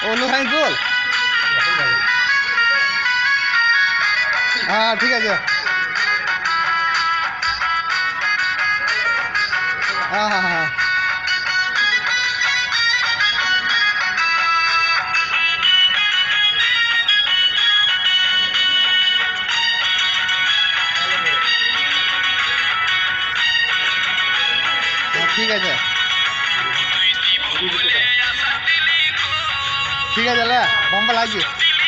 অন্য খাই গোল। হ্যাঁ ঠিক আছে। হ্যাঁ হ্যাঁ হ্যাঁ ঠিক আছে ঠিক আছে লে বম্বা লাগি।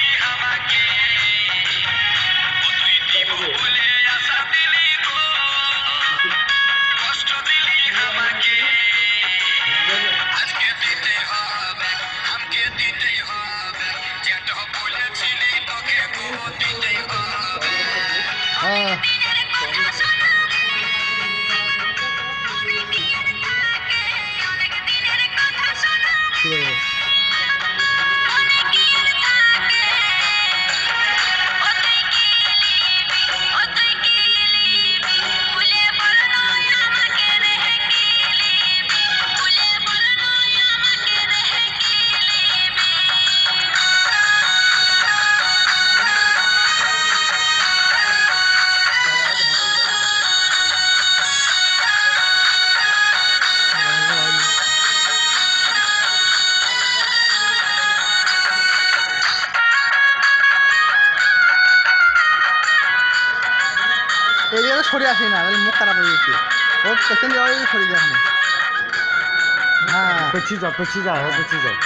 এদিকে সরে আসি না, মুখ খারাপ হয়ে গেছে। ওর পেছন দিয়ে ওই সরে যায়। হ্যাঁ পেছিয়ে যাও, পেছিয়ে যাও, হ্যাঁ পেছিয়ে যাও।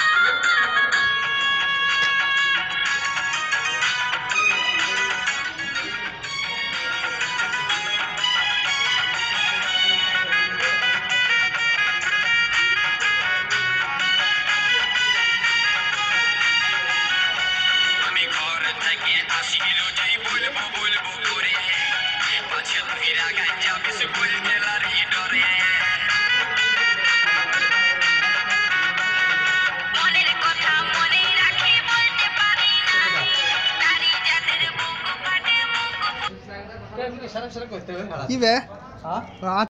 কি বে